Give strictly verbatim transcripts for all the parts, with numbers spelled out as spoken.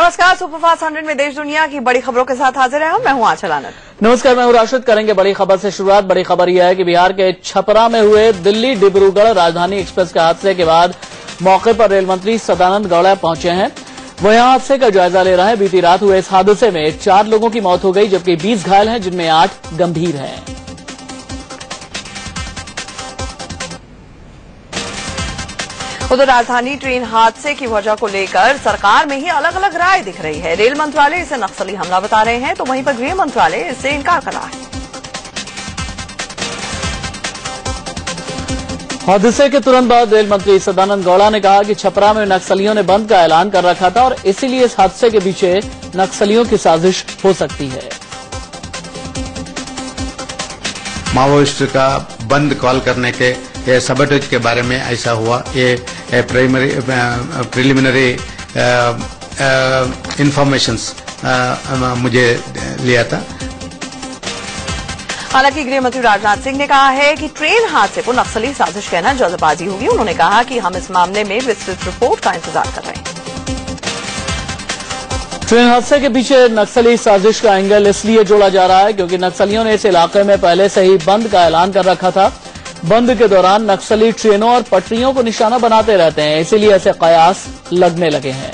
नमस्कार, superfast hundred में देश दुनिया की बड़ी खबरों के साथ हाजिर है हम। मैं हूं आंचल आनंद। नमस्कार, मैं हूं राशिद। करेंगे बड़ी खबर से शुरुआत। बड़ी खबर यह है कि बिहार के छपरा में हुए दिल्ली डिब्रूगढ़ राजधानी एक्सप्रेस के हादसे के बाद मौके पर रेल मंत्री सदानंद गौड़ा पहुंचे हैं। वो यहां हादसे का जायजा ले रहे हैं। बीती रात हुए इस हादसे में चार लोगों की मौत हो गई, जबकि बीस घायल हैं, जिनमें आठ गंभीर हैं। उधर राजधानी ट्रेन हादसे की वजह को लेकर सरकार में ही अलग अलग राय दिख रही है। रेल मंत्रालय इसे नक्सली हमला बता रहे हैं, तो वहीं पर गृह मंत्रालय इससे इनकार कर रहा है। हादसे के तुरंत बाद रेल मंत्री सदानंद गौड़ा ने कहा कि छपरा में नक्सलियों ने बंद का ऐलान कर रखा था और इसीलिए इस हादसे के पीछे नक्सलियों की साजिश हो सकती है। माओइस्ट का बंद कॉल करने के ये सबटेज के बारे में ऐसा हुआ। ये प्राइमरी प्रिलिमिनरी इंफॉर्मेशंस मुझे लिया था। हालांकि गृह मंत्री राजनाथ सिंह ने कहा है कि ट्रेन हादसे को नक्सली साजिश कहना जल्दबाजी होगी। उन्होंने कहा कि हम इस मामले में विस्तृत रिपोर्ट का इंतजार कर रहे हैं। ट्रेन हादसे के पीछे नक्सली साजिश का एंगल इसलिए जोड़ा जा रहा है क्योंकि नक्सलियों ने इस इलाके में पहले से ही बंद का ऐलान कर रखा था। बंद के दौरान नक्सली ट्रेनों और पटरियों को निशाना बनाते रहते हैं, इसीलिए ऐसे कयास लगने लगे हैं।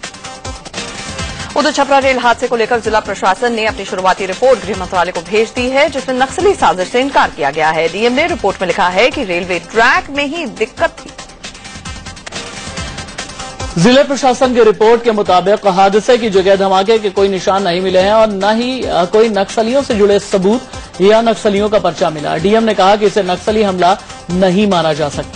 उधर छपरा रेल हादसे को लेकर जिला प्रशासन ने अपनी शुरुआती रिपोर्ट गृह मंत्रालय को भेज दी है, जिसमें नक्सली साजिश से इनकार किया गया है। डीएम ने रिपोर्ट में लिखा है कि रेलवे ट्रैक में ही दिक्कत थी। जिले प्रशासन की रिपोर्ट के मुताबिक हादसे की जगह धमाके के कोई निशान नहीं मिले हैं और न ही कोई नक्सलियों से जुड़े सबूत या नक्सलियों का पर्चा मिला। डीएम ने कहा कि इसे नक्सली हमला नहीं माना जा सकता।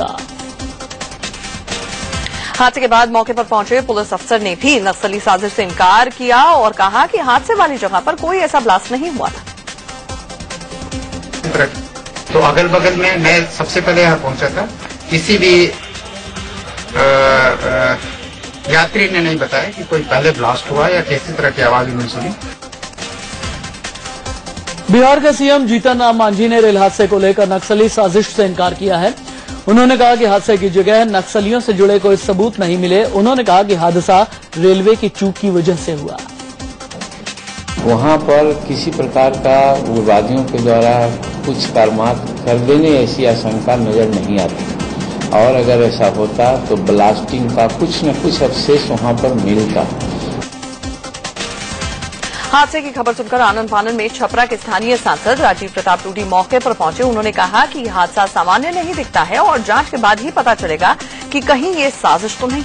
हादसे के बाद मौके पर पहुंचे पुलिस अफसर ने भी नक्सली साजिश से इनकार किया और कहा कि हादसे वाली जगह पर कोई ऐसा ब्लास्ट नहीं हुआ था। तो अगल बगल में मैं सबसे पहले यहाँ पहुंचा था। किसी भी आ, आ, यात्री ने नहीं बताया कि कोई पहले ब्लास्ट हुआ या किसी तरह की आवाज उन्होंने सुनी। बिहार के सीएम जीतन राम मांझी ने रेल हादसे को लेकर नक्सली साजिश से इनकार किया है। उन्होंने कहा कि हादसे की जगह नक्सलियों से जुड़े कोई सबूत नहीं मिले। उन्होंने कहा कि हादसा रेलवे की चूक की वजह से हुआ। वहां पर किसी प्रकार का उग्रवादियों के द्वारा कुछ कारमात कर देने ऐसी आशंका नजर नहीं आती, और अगर ऐसा होता तो ब्लास्टिंग का कुछ न कुछ अवशेष वहां पर मिलता। हादसे की खबर सुनकर आनंद फानन में छपरा के स्थानीय सांसद राजीव प्रताप टूडी मौके पर पहुंचे। उन्होंने कहा कि हादसा सामान्य नहीं दिखता है और जांच के बाद ही पता चलेगा कि कहीं ये साजिश तो नहीं।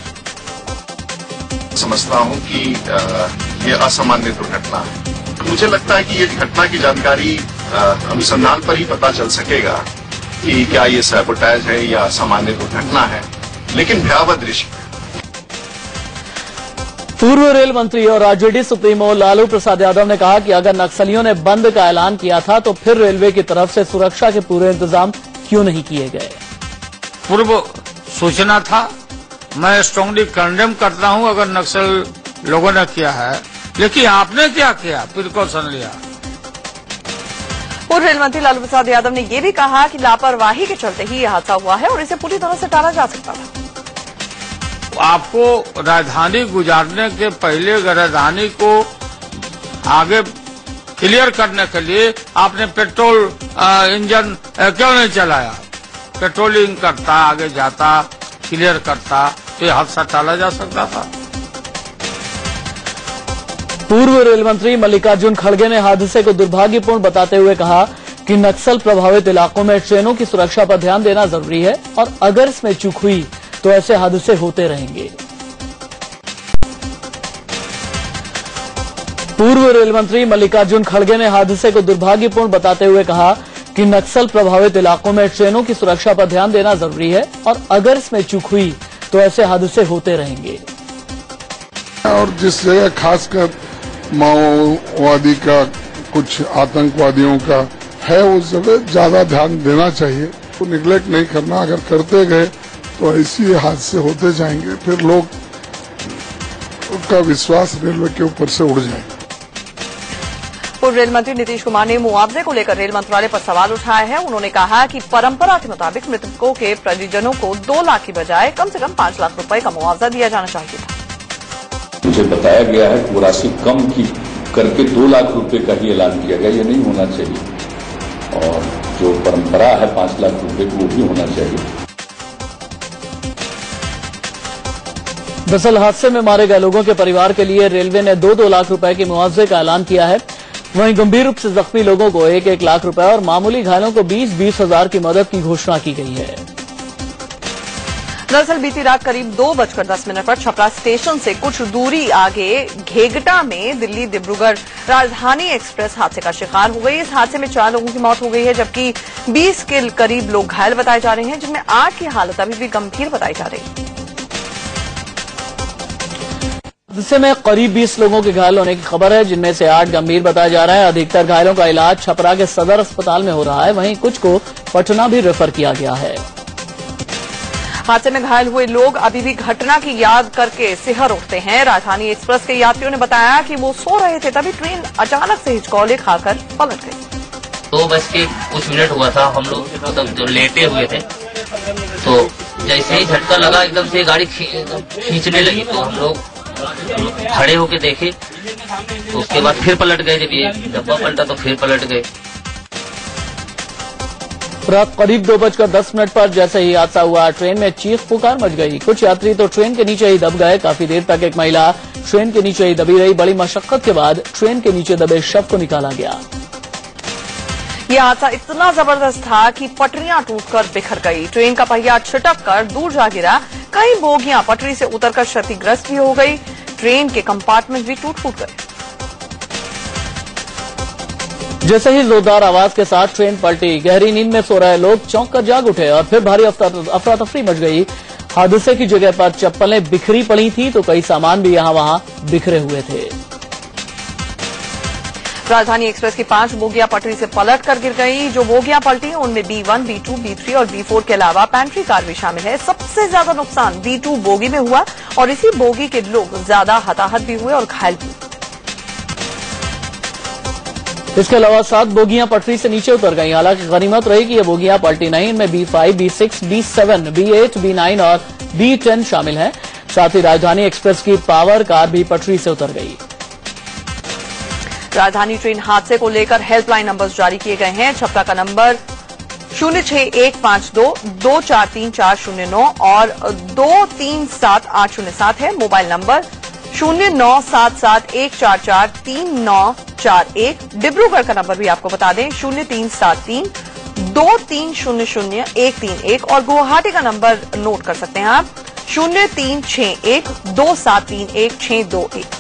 समझता हूं कि ये असामान्य दुर्घटना है। मुझे लगता है कि ये घटना की जानकारी अनुसंधान पर ही पता चल सकेगा कि क्या ये सैबोटेज है या सामान्य दुर्घटना है, लेकिन भयावह दृश्य। पूर्व रेल मंत्री और आरजेडी सुप्रीमो लालू प्रसाद यादव ने कहा कि अगर नक्सलियों ने बंद का ऐलान किया था तो फिर रेलवे की तरफ से सुरक्षा के पूरे इंतजाम क्यों नहीं किए गए। पूर्व सूचना था। मैं स्ट्रांगली कंडेम करता हूं अगर नक्सल लोगों ने किया है, लेकिन आपने क्या किया, प्रिकॉशन लिया। पूर्व रेल मंत्री लालू प्रसाद यादव ने यह भी कहा कि लापरवाही के चलते ही यह हादसा हुआ है और इसे पूरी तरह से टाला जा सकता था। आपको राजधानी गुजारने के पहले राजधानी को आगे क्लियर करने के लिए आपने पेट्रोल इंजन क्यों नहीं चलाया? पेट्रोलिंग करता, आगे जाता, क्लियर करता तो यह हादसा टाला जा सकता था। पूर्व रेल मंत्री मल्लिकार्जुन खड़गे ने हादसे को दुर्भाग्यपूर्ण बताते हुए कहा कि नक्सल प्रभावित इलाकों में ट्रेनों की सुरक्षा पर ध्यान देना जरूरी है और अगर इसमें चूक हुई तो ऐसे हादसे होते रहेंगे। पूर्व रेल मंत्री मल्लिकार्जुन खड़गे ने हादसे को दुर्भाग्यपूर्ण बताते हुए कहा कि नक्सल प्रभावित इलाकों में ट्रेनों की सुरक्षा पर ध्यान देना जरूरी है और अगर इसमें चूक हुई तो ऐसे हादसे होते रहेंगे। और जिस जगह खासकर माओवादी का, कुछ आतंकवादियों का है, उस जगह ज्यादा ध्यान देना चाहिए। तो निगलेक्ट नहीं करना। अगर करते गए तो ऐसे हादसे होते जाएंगे, फिर लोग का विश्वास रेलवे के ऊपर से उड़ जाएगा। पूर्व रेल मंत्री नीतीश कुमार ने मुआवजे को लेकर रेल मंत्रालय पर सवाल उठाया है। उन्होंने कहा कि परंपरा के मुताबिक मृतकों के परिजनों को दो लाख की बजाय कम से कम पांच लाख रुपए का मुआवजा दिया जाना चाहिए था। मुझे बताया गया है कि वो राशि कम की करके दो लाख रुपए का ही ऐलान किया गया। ये नहीं होना चाहिए और जो परंपरा है पांच लाख रुपए की वो भी होना चाहिए। दरअसल हादसे में मारे गए लोगों के परिवार के लिए रेलवे ने दो दो लाख रुपए के मुआवजे का ऐलान किया है। वहीं गंभीर रूप से जख्मी लोगों को एक एक लाख रुपए और मामूली घायलों को बीस बीस हजार की मदद की घोषणा की गई है। दरअसल बीती रात करीब दो बजकर दस मिनट पर छपरा स्टेशन से कुछ दूरी आगे घेगटा में दिल्ली डिब्रूगढ़ राजधानी एक्सप्रेस हादसे का शिकार हो गई। इस हादसे में चार लोगों की मौत हो गई है, जबकि बीस के करीब लोग घायल बताए जा रहे हैं, जिनमें आठ की हालत अभी भी गंभीर बताई जा रही है। हादसे में करीब बीस लोगों के घायल होने की खबर है, जिनमें से आठ गंभीर बताया जा रहा है। अधिकतर घायलों का इलाज छपरा के सदर अस्पताल में हो रहा है, वहीं कुछ को पटना भी रेफर किया गया है। हादसे में घायल हुए लोग अभी भी घटना की याद करके सिहर उठते हैं। राजधानी एक्सप्रेस के यात्रियों ने बताया कि वो सो रहे थे, तभी ट्रेन अचानक से हिचकोले खाकर पलट गई। दो बज के कुछ मिनट हुआ था, हम लोग मतलब जो लेटे हुए थे, तो जैसे ही झटका लगा एकदम से गाड़ी खींचने लगी, तो हम लोग खड़े होके देखे, तो उसके बाद फिर पलट गए। जब ये डब्बा पलटा तो फिर पलट गए। रात करीब दो बजकर दस मिनट पर जैसे ही हादसा हुआ, ट्रेन में चीख पुकार मच गई। कुछ यात्री तो ट्रेन के नीचे ही दब गए। काफी देर तक एक महिला ट्रेन के नीचे ही दबी रही। बड़ी मशक्कत के बाद ट्रेन के नीचे दबे शव को निकाला गया। यह हादसा इतना जबरदस्त था कि पटरियां टूटकर बिखर गई। ट्रेन का पहिया छिटक कर दूर जा गिरा। कई बोगियां पटरी से उतरकर क्षतिग्रस्त भी हो गई। ट्रेन के कंपार्टमेंट भी टूट फूट गए। जैसे ही जोरदार आवाज के साथ ट्रेन पलटी, गहरी नींद में सो रहे लोग चौंक कर जाग उठे और फिर भारी अफरा तफरी मच गई। हादसे की जगह पर चप्पलें बिखरी पड़ी थी, तो कई सामान भी यहां वहां बिखरे हुए थे। राजधानी एक्सप्रेस की पांच बोगियां पटरी से पलट कर गिर गई। जो बोगियां पलटी उनमें B one, B two, B three और बी फोर के अलावा पैंट्री कार भी शामिल है। सबसे ज्यादा नुकसान बी टू बोगी में हुआ और इसी बोगी के लोग ज्यादा हताहत भी हुए और घायल भी। इसके अलावा सात बोगियां पटरी से नीचे उतर गई। हालांकि गनीमत रही कि ये बोगियां पलटी नहीं। इनमें B five, B six, B seven, B eight, B nine और बी टेन शामिल हैं। साथ ही राजधानी एक्सप्रेस की पावर कार भी पटरी से उतर गई। राजधानी ट्रेन हादसे को लेकर हेल्पलाइन नंबर्स जारी किए गए हैं। छपरा का नंबर शून्य छह एक पांच दो दो चार तीन चार शून्य नौ और दो तीन सात आठ शून्य सात है। मोबाइल नंबर शून्य नौ सात सात एक चार चार तीन नौ चार एक। डिब्रूगढ़ का नंबर भी आपको बता दें, शून्य तीन सात तीन दो तीन शून्य शून्य एक तीन एक और गुवाहाटी का नंबर नोट कर सकते हैं आप, शून्य तीन छह एक दो सात तीन एक छह दो एक।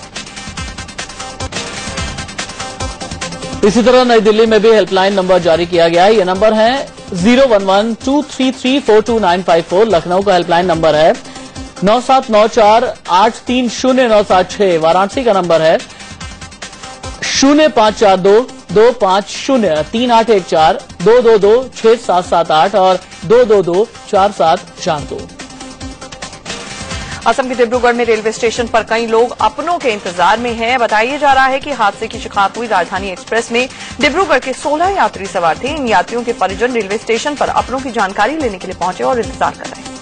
इसी तरह नई दिल्ली में भी हेल्पलाइन नंबर जारी किया गया है। ये नंबर है zero one one two three three four two nine five four. Lucknow का हेल्पलाइन नंबर है नौ सात नौ चार आठ तीन शून्य नौ सात छह। वाराणसी का नंबर है शून्य पांच चार दो दो पांच शून्य तीन आठ एक चार दो दो दो छह सात सात आठ और दो दो दो चार सात चार दो। असम के डिब्रूगढ़ में रेलवे स्टेशन पर कई लोग अपनों के इंतजार में हैं। बताया जा रहा है कि हादसे की शिकायत हुई राजधानी एक्सप्रेस में डिब्रूगढ़ के सोलह यात्री सवार थे। इन यात्रियों के परिजन रेलवे स्टेशन पर अपनों की जानकारी लेने के लिए पहुंचे और इंतजार कर रहे हैं।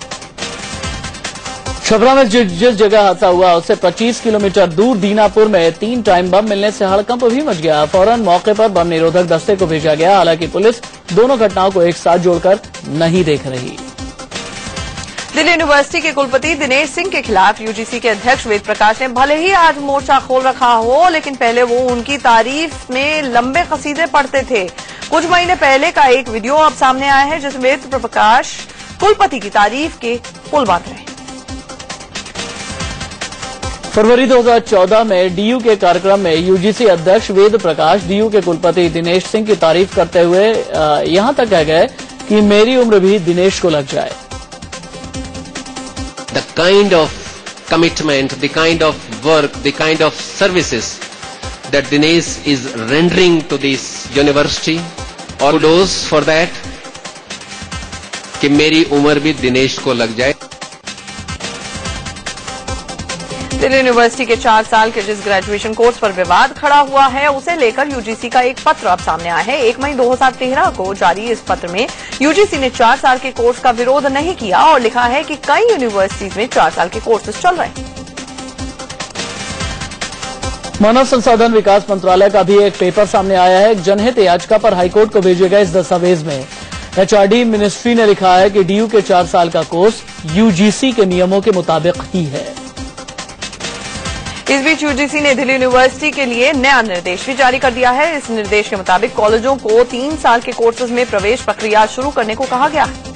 छपरा में जिस जगह हादसा हुआ उससे पच्चीस किलोमीटर दूर दीनापुर में तीन टाइम बम मिलने से हड़कंप भी मच गया। फौरन मौके पर बम निरोधक दस्ते को भेजा गया। हालांकि पुलिस दोनों घटनाओं को एक साथ जोड़कर नहीं देख रही। दिल्ली यूनिवर्सिटी के कुलपति दिनेश सिंह के खिलाफ यूजीसी के अध्यक्ष वेद प्रकाश ने भले ही आज मोर्चा खोल रखा हो, लेकिन पहले वो उनकी तारीफ में लंबे कसीदे पढ़ते थे। कुछ महीने पहले का एक वीडियो अब सामने आया है, जिसमें वेद प्रकाश कुलपति की तारीफ के पुल बांध रहे हैं। फरवरी दो हज़ार चौदह में डीयू के कार्यक्रम में यूजीसी अध्यक्ष वेद प्रकाश डीयू के कुलपति दिनेश सिंह की तारीफ करते हुए यहां तक कह गए कि मेरी उम्र भी दिनेश को लग जाए। The kind of commitment, the kind of work, the kind of services that Dinesh is rendering to this university, all those for that कि मेरी उम्र भी दिनेश को लग जाए। दिल्ली यूनिवर्सिटी के चार साल के जिस ग्रेजुएशन कोर्स पर विवाद खड़ा हुआ है, उसे लेकर यूजीसी का एक पत्र अब सामने आया है। एक मई दो हज़ार तेरह को जारी इस पत्र में यूजीसी ने चार साल के कोर्स का विरोध नहीं किया और लिखा है कि कई यूनिवर्सिटीज में चार साल के कोर्सेज चल रहे हैं। मानव संसाधन विकास मंत्रालय का भी एक पेपर सामने आया है। एक जनहित याचिका पर हाईकोर्ट को भेजे गए इस दस्तावेज में एचआरडी मिनिस्ट्री ने लिखा है कि डीयू के चार साल का कोर्स यूजीसी के नियमों के मुताबिक ही है। इस बीच यूजीसी ने दिल्ली यूनिवर्सिटी के लिए नया निर्देश भी जारी कर दिया है। इस निर्देश के मुताबिक कॉलेजों को तीन साल के कोर्सेज में प्रवेश प्रक्रिया शुरू करने को कहा गया है।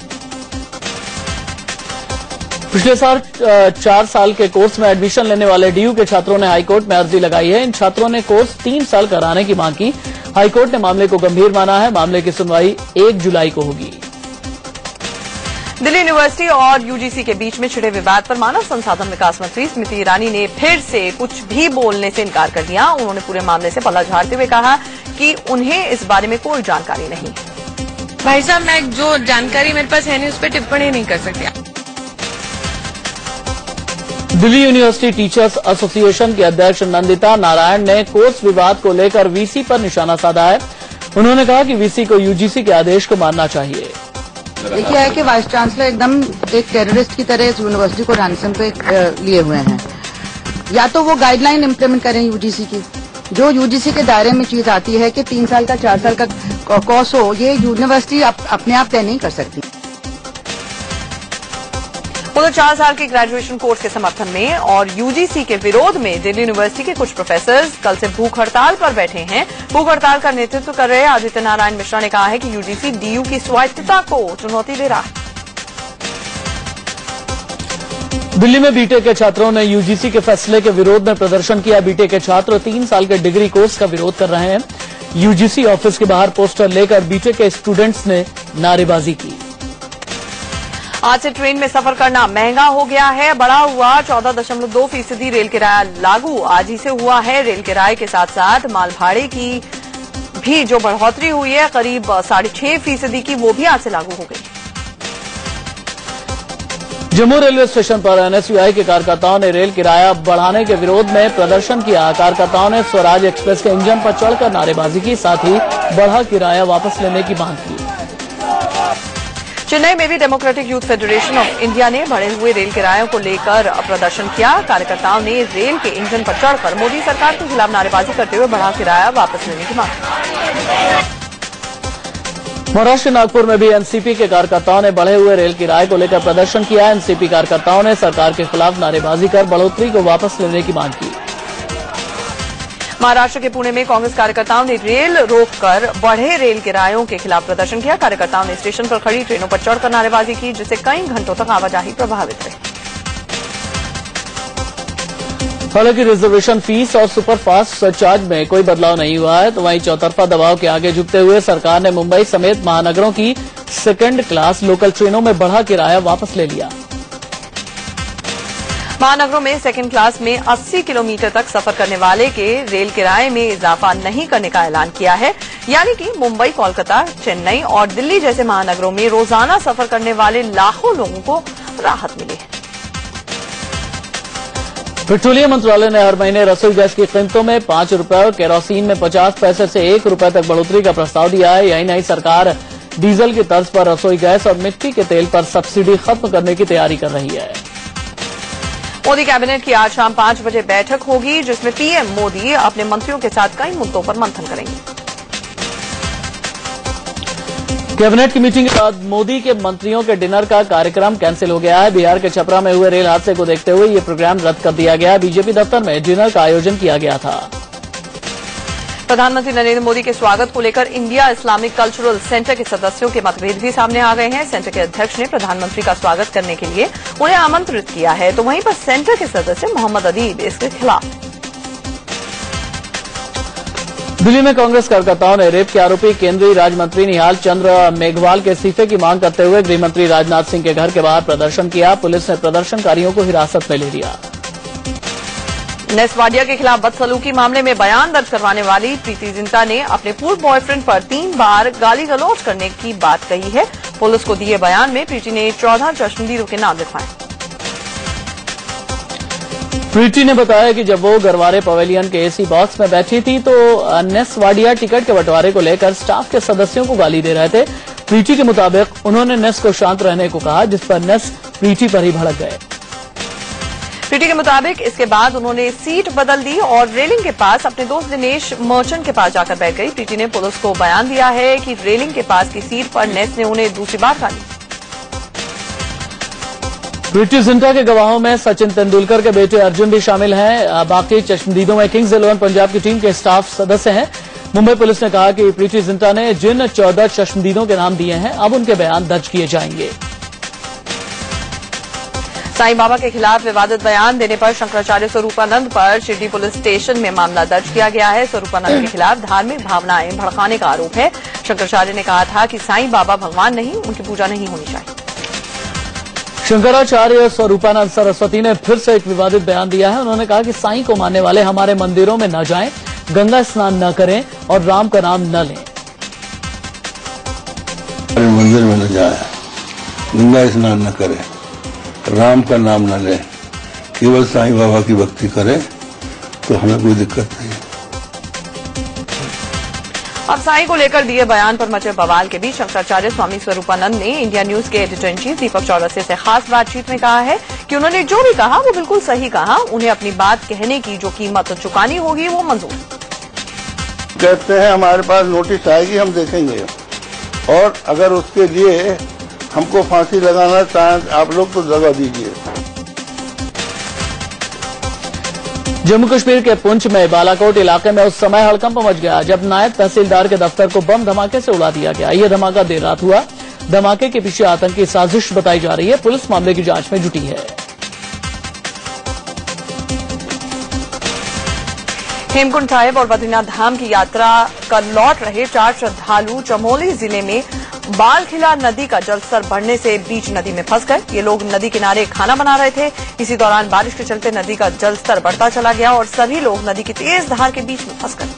पिछले साल चार साल के कोर्स में एडमिशन लेने वाले डीयू के छात्रों ने हाईकोर्ट में अर्जी लगाई है। इन छात्रों ने कोर्स तीन साल कराने की मांग की। हाईकोर्ट ने मामले को गंभीर माना है। मामले की सुनवाई एक जुलाई को होगी। दिल्ली यूनिवर्सिटी और यूजीसी के बीच में छिड़े विवाद पर मानव संसाधन विकास मंत्री स्मृति ईरानी ने फिर से कुछ भी बोलने से इनकार कर दिया। उन्होंने पूरे मामले से पल्ला झाड़ते हुए कहा कि उन्हें इस बारे में कोई जानकारी नहीं। भाई साहब, मैं जो जानकारी मेरे पास है नहीं उस पर टिप्पणी नहीं कर सकती। दिल्ली यूनिवर्सिटी टीचर्स एसोसिएशन के अध्यक्ष नंदिता नारायण ने कोर्स विवाद को लेकर वीसी पर निशाना साधा है। उन्होंने कहा कि वीसी को यूजीसी के आदेश को मानना चाहिए। देखिए है कि वाइस चांसलर एकदम एक टेररिस्ट की तरह इस यूनिवर्सिटी को रैंसम पे लिए हुए हैं। या तो वो गाइडलाइन इम्प्लीमेंट करें यूजीसी की, जो यूजीसी के दायरे में चीज आती है कि तीन साल का चार साल का कोर्स हो, ये यूनिवर्सिटी अप, अपने आप तय नहीं कर सकती। उधर चार साल के ग्रेजुएशन कोर्स के समर्थन में और यूजीसी के विरोध में दिल्ली यूनिवर्सिटी के कुछ प्रोफेसर कल से भूख हड़ताल पर बैठे हैं। भूख हड़ताल का नेतृत्व कर रहे आदित्य नारायण मिश्रा ने कहा है कि यूजीसी डीयू की स्वायत्तता को चुनौती दे रहा है। दिल्ली में बीटेक के छात्रों ने यूजीसी के फैसले के विरोध में प्रदर्शन किया। बीटेक के छात्र तीन साल के डिग्री कोर्स का विरोध कर रहे हैं। यूजीसी ऑफिस के बाहर पोस्टर लेकर बीटेक के स्टूडेंट्स ने नारेबाजी की। आज से ट्रेन में सफर करना महंगा हो गया है। बढ़ा हुआ चौदह दशमलव दो फीसदी रेल किराया लागू आज ही से हुआ है। रेल किराए के साथ साथ माल भाड़े की भी जो बढ़ोतरी हुई है करीब साढ़े छह फीसदी की, वो भी आज से लागू हो गई। जम्मू रेलवे स्टेशन पर एनएसयूआई के कार्यकर्ताओं ने रेल किराया बढ़ाने के विरोध में प्रदर्शन किया। कार्यकर्ताओं ने स्वराज एक्सप्रेस के इंजन पर चढ़कर नारेबाजी की, साथ ही बढ़ा किराया वापस लेने की मांग की। चेन्नई में भी Democratic Youth Federation of India ने बढ़े हुए रेल किरायों को लेकर प्रदर्शन किया। कार्यकर्ताओं ने रेल के इंजन पर चढ़कर मोदी सरकार के खिलाफ नारेबाजी करते हुए बढ़ा किराया वापस लेने की मांग की। महाराष्ट्र नागपुर में भी एनसीपी के कार्यकर्ताओं ने बढ़े हुए रेल किराए को लेकर प्रदर्शन किया। एनसीपी कार्यकर्ताओं ने सरकार के खिलाफ नारेबाजी कर बढ़ोतरी को वापस लेने की मांग की। महाराष्ट्र के पुणे में कांग्रेस कार्यकर्ताओं ने रेल रोककर बढ़े रेल किरायों के खिलाफ प्रदर्शन किया। कार्यकर्ताओं ने स्टेशन पर खड़ी ट्रेनों पर चढ़कर नारेबाजी की, जिससे कई घंटों तक आवाजाही प्रभावित रही। हालांकि रिजर्वेशन फीस और सुपरफास्ट सरचार्ज में कोई बदलाव नहीं हुआ है, तो वहीं चौतरफा दबाव के आगे झुकते हुए सरकार ने मुंबई समेत महानगरों की सेकंड क्लास लोकल ट्रेनों में बढ़ा किराया वापस ले लिया। महानगरों में सेकंड क्लास में अस्सी किलोमीटर तक सफर करने वाले के रेल किराए में इजाफा नहीं करने का ऐलान किया है। यानी कि मुंबई, कोलकाता, चेन्नई और दिल्ली जैसे महानगरों में रोजाना सफर करने वाले लाखों लोगों को राहत मिली है। पेट्रोलियम मंत्रालय ने हर महीने रसोई गैस की कीमतों में पांच रुपए और केरोसिन में पचास पैसे से एक रुपए तक बढ़ोतरी का प्रस्ताव दिया है। यही नहीं, सरकार डीजल की तर्ज पर रसोई गैस और मिट्टी के तेल पर सब्सिडी खत्म करने की तैयारी कर रही है। मोदी कैबिनेट की आज शाम पांच बजे बैठक होगी, जिसमें पीएम मोदी अपने मंत्रियों के साथ कई मुद्दों पर मंथन करेंगे। कैबिनेट की मीटिंग के बाद मोदी के मंत्रियों के डिनर का कार्यक्रम कैंसिल हो गया है। बिहार के छपरा में हुए रेल हादसे को देखते हुए यह प्रोग्राम रद्द कर दिया गया। बीजेपी दफ्तर में डिनर का आयोजन किया गया था। प्रधानमंत्री नरेंद्र मोदी के स्वागत को लेकर इंडिया इस्लामिक कल्चरल सेंटर के सदस्यों के मतभेद भी सामने आ गए हैं। सेंटर के अध्यक्ष ने प्रधानमंत्री का स्वागत करने के लिए उन्हें आमंत्रित किया है, तो वहीं पर सेंटर के सदस्य मोहम्मद अदीब इसके खिलाफ। दिल्ली में कांग्रेस कार्यकर्ताओं ने रेप के आरोपी केंद्रीय राज्य मंत्री निहाल चंद्र मेघवाल के इस्तीफे की मांग करते हुए गृहमंत्री राजनाथ सिंह के घर के बाहर प्रदर्शन किया। पुलिस ने प्रदर्शनकारियों को हिरासत में ले लिया। नेस वाडिया के खिलाफ बदसलूकी मामले में बयान दर्ज करवाने वाली प्रीति जिंटा ने अपने पूर्व बॉयफ्रेंड पर तीन बार गाली गलौज करने की बात कही है। पुलिस को दिए बयान में प्रीति ने चौदह चश्मदीरों के नाम लिखवाए। प्रीति ने बताया कि जब वो गरवारे पवेलियन के एसी बॉक्स में बैठी थी तो नेस वाडिया टिकट के बंटवारे को लेकर स्टाफ के सदस्यों को गाली दे रहे थे। प्रीति के मुताबिक उन्होंने नेस को शांत रहने को कहा, जिस पर नेस प्रीति पर ही भड़क गए। प्रीति के मुताबिक इसके बाद उन्होंने सीट बदल दी और रेलिंग के पास अपने दोस्त दिनेश मर्चेंट के पास जाकर बैठ गई। प्रीति ने पुलिस को बयान दिया है कि रेलिंग के पास की सीट पर नेस ने उन्हें दूसरी बार खा ली। प्रीति जिंटा के गवाहों में सचिन तेंदुलकर के बेटे अर्जुन भी शामिल हैं। बाकी चश्मदीदों में किंग्स इलेवन पंजाब की टीम के स्टाफ सदस्य हैं। मुंबई पुलिस ने कहा कि प्रीति जिंटा ने जिन चौदह चश्मदीदों के नाम दिए हैं अब उनके बयान दर्ज किए जाएंगे। साईं बाबा के खिलाफ विवादित बयान देने पर शंकराचार्य स्वरूपानंद पर शिरडी पुलिस स्टेशन में मामला दर्ज किया गया है। स्वरूपानंद के खिलाफ धार्मिक भावनाएं भड़काने का आरोप है। शंकराचार्य ने कहा था कि साईं बाबा भगवान नहीं, उनकी पूजा नहीं होनी चाहिए। शंकराचार्य स्वरूपानंद सरस्वती ने फिर से एक विवादित बयान दिया है। उन्होंने कहा कि साईं को मानने वाले हमारे मंदिरों में न जाएं, गंगा स्नान न करें और राम का नाम न लें। मंदिर में न जाए, गंगा स्नान न करें, राम का नाम न ले, केवल साईं बाबा की भक्ति करें तो हमें कोई दिक्कत नहीं। अब साईं को लेकर दिए बयान पर मचे बवाल के बीच शंकराचार्य स्वामी स्वरूपानंद ने इंडिया न्यूज के editor in chief Deepak Chaurasia से खास बातचीत में कहा है कि उन्होंने जो भी कहा वो बिल्कुल सही कहा। उन्हें अपनी बात कहने की जो कीमत चुकानी होगी वो मंजूर। कहते हैं हमारे पास नोटिस आएगी, हम देखेंगे, और अगर उसके लिए हमको फांसी लगाना चाहें आप लोग तो जगह दीजिए। जम्मू कश्मीर के पुंछ में बालाकोट इलाके में उस समय हड़कंप मच गया जब नायब तहसीलदार के दफ्तर को बम धमाके से उड़ा दिया गया। यह धमाका देर रात हुआ। धमाके के पीछे आतंकी साजिश बताई जा रही है। पुलिस मामले की जांच में जुटी है। हेमकुंड साहिब और बद्रीनाथ धाम की यात्रा कर लौट रहे चार श्रद्धालु चमोली जिले में बालखिला नदी का जलस्तर बढ़ने से बीच नदी में फंस गए। ये लोग नदी किनारे खाना बना रहे थे। इसी दौरान बारिश के चलते नदी का जलस्तर बढ़ता चला गया और सभी लोग नदी की तेज धार के बीच में फंस गए।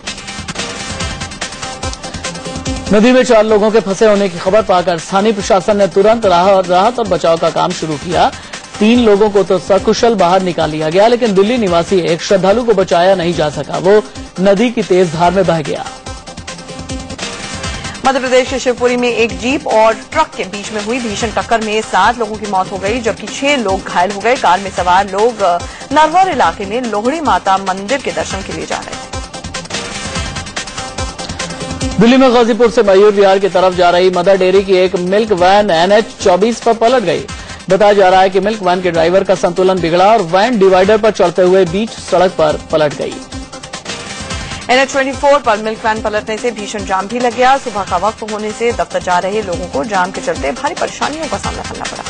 नदी में चार लोगों के फंसे होने की खबर पाकर स्थानीय प्रशासन ने तुरंत राहत और बचाव का काम शुरू किया। तीन लोगों को तो सकुशल बाहर निकाल लिया गया, लेकिन दिल्ली निवासी एक श्रद्धालु को बचाया नहीं जा सका। वो नदी की तेज धार में बह गया। मध्य प्रदेश के शिवपुरी में एक जीप और ट्रक के बीच में हुई भीषण टक्कर में सात लोगों की मौत हो गई जबकि छह लोग घायल हो गए। कार में सवार लोग नरवर इलाके में लोहड़ी माता मंदिर के दर्शन के लिए जा रहे थे। दिल्ली में गाजीपुर से मयूर विहार की तरफ जा रही मदर डेयरी की एक मिल्क वैन एन एच चौबीस पर पलट गई। बताया जा रहा है कि मिल्क वैन के ड्राइवर का संतुलन बिगड़ा और वैन डिवाइडर पर चढ़ते हुए बीच सड़क पर पलट गई। एन एच चौबीस पर मिल्क वैन पलटने से भीषण जाम भी लग गया। सुबह का वक्त होने से दफ्तर जा रहे लोगों को जाम के चलते भारी परेशानियों का सामना करना पड़ा।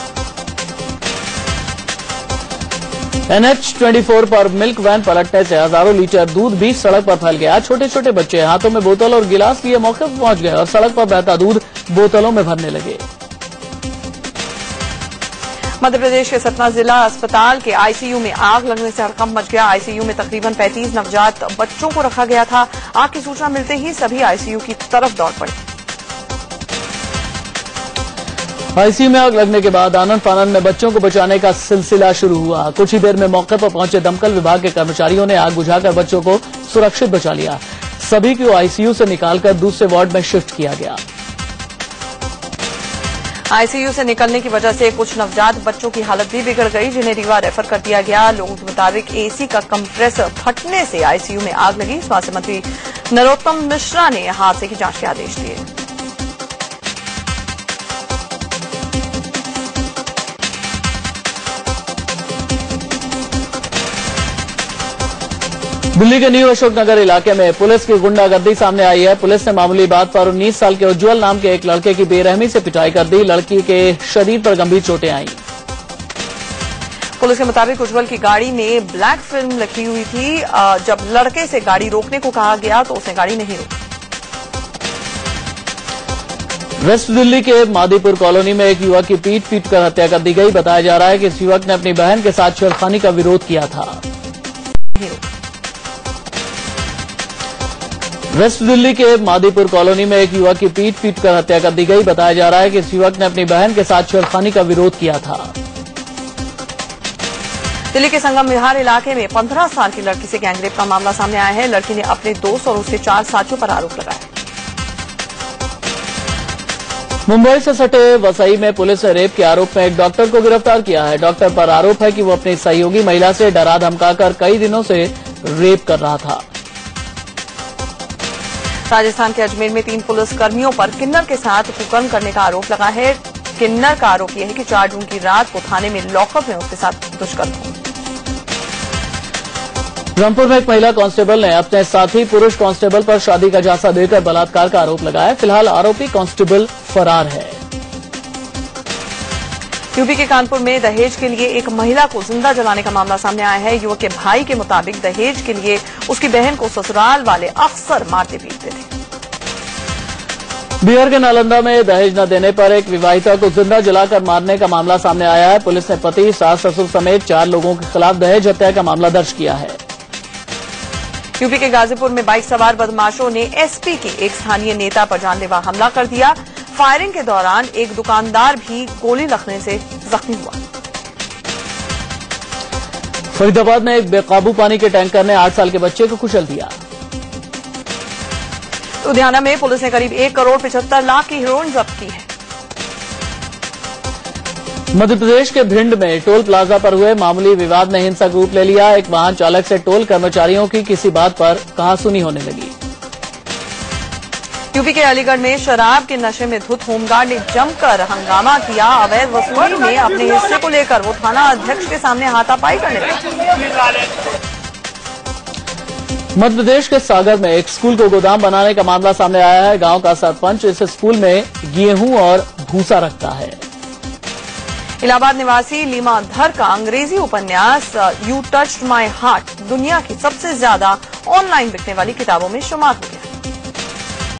एन एच चौबीस पर मिल्क वैन पलटने से हजारों लीटर दूध भी सड़क पर फैल गया। छोटे छोटे बच्चे हाथों में बोतल और गिलास लिए मौके पर पहुंच गए और सड़क पर बहता दूध बोतलों में भरने लगे। मध्य प्रदेश के सतना जिला अस्पताल के आईसीयू में आग लगने से हड़कंप मच गया। आईसीयू में तकरीबन पैंतीस नवजात बच्चों को रखा गया था। आग की सूचना मिलते ही सभी आईसीयू की तरफ दौड़ पड़े। आईसीयू में आग लगने के बाद आनंद फानंद में बच्चों को बचाने का सिलसिला शुरू हुआ। कुछ ही देर में मौके पर पहुंचे दमकल विभाग के कर्मचारियों ने आग बुझाकर बच्चों को सुरक्षित बचा लिया। सभी को आईसीयू से निकालकर दूसरे वार्ड में शिफ्ट किया गया। आईसीयू से निकलने की वजह से कुछ नवजात बच्चों की हालत भी बिगड़ गई जिन्हें रीवा रेफर कर दिया गया। लोगों के मुताबिक एसी का कंप्रेसर फटने से आईसीयू में आग लगी। स्वास्थ्य मंत्री नरोत्तम मिश्रा ने हादसे की जांच के आदेश दिए। दिल्ली के न्यू अशोकनगर इलाके में पुलिस की गुंडागर्दी सामने आई है। पुलिस ने मामूली बात पर उन्नीस साल के उज्जवल नाम के एक लड़के की बेरहमी से पिटाई कर दी। लड़की के शरीर पर गंभीर चोटें आईं। पुलिस के मुताबिक उज्जवल की गाड़ी में ब्लैक फिल्म लगी हुई थी। जब लड़के से गाड़ी रोकने को कहा गया तो उसने गाड़ी नहीं रोकी। वेस्ट दिल्ली के मादीपुर कॉलोनी में एक युवक की पीट पीट कर हत्या कर दी गई। बताया जा रहा है कि इस युवक ने अपनी बहन के साथ छेड़खानी का विरोध किया था। वेस्ट दिल्ली के मादीपुर कॉलोनी में एक युवक की पीट पीट कर हत्या कर दी गई। बताया जा रहा है कि इस युवक ने अपनी बहन के साथ छेड़खानी का विरोध किया था। दिल्ली के संगम विहार इलाके में पंद्रह साल की लड़की से गैंगरेप का मामला सामने आया है। लड़की ने अपने दोस्त और उसके चार साथियों पर आरोप लगाया। मुंबई से सटे वसई में पुलिस ने रेप के आरोप में एक डॉक्टर को गिरफ्तार किया है। डॉक्टर पर आरोप है कि वो अपनी सहयोगी महिला से डरा धमकाकर कई दिनों से रेप कर रहा था। राजस्थान के अजमेर में तीन पुलिस कर्मियों पर किन्नर के साथ कुकर्म करने का आरोप लगा है। किन्नर का आरोप यह है कि चार जून की रात को थाने में लॉकअप में उसके साथ दुष्कर्म हुआ। रामपुर में एक महिला कांस्टेबल ने अपने साथी पुरुष कांस्टेबल पर शादी का झांसा देकर बलात्कार का आरोप लगाया। फिलहाल आरोपी कांस्टेबल फरार है। यूपी के कानपुर में दहेज के लिए एक महिला को जिंदा जलाने का मामला सामने आया है। युवक के भाई के मुताबिक दहेज के लिए उसकी बहन को ससुराल वाले अक्सर मारते पीटते थे। बिहार के नालंदा में दहेज न देने पर एक विवाहिता को जिंदा जलाकर मारने का मामला सामने आया है। पुलिस ने पति, सास, ससुर समेत चार लोगों के खिलाफ दहेज हत्या का मामला दर्ज किया है। यूपी के गाजीपुर में बाइक सवार बदमाशों ने एसपी के एक स्थानीय नेता पर जानलेवा हमला कर दिया। फायरिंग के दौरान एक दुकानदार भी गोली लगने से जख्मी हुआ। फरीदाबाद में एक बेकाबू पानी के टैंकर ने आठ साल के बच्चे को कुचल दिया। लुधियाना में पुलिस ने करीब एक करोड़ पिछहत्तर लाख की हेरोइन जब्त की है। मध्य प्रदेश के भिंड में टोल प्लाजा पर हुए मामूली विवाद ने हिंसक रूप ले लिया। एक वाहन चालक से टोल कर्मचारियों की किसी बात पर कहासुनी होने लगी। यूपी के अलीगढ़ में शराब के नशे में धुत होमगार्ड ने जमकर हंगामा किया। अवैध वसूली में अपने हिस्से को लेकर वो थाना अध्यक्ष के सामने हाथापाई करने लगे। मध्य प्रदेश के सागर में एक स्कूल को गोदाम बनाने का मामला सामने आया है। गांव का सरपंच इस स्कूल में गेहूं और भूसा रखता है। इलाहाबाद निवासी लीमा धर का अंग्रेजी उपन्यास यू टच्ड माई हार्ट दुनिया की सबसे ज्यादा ऑनलाइन बिकने वाली किताबों में शुमार हो गया।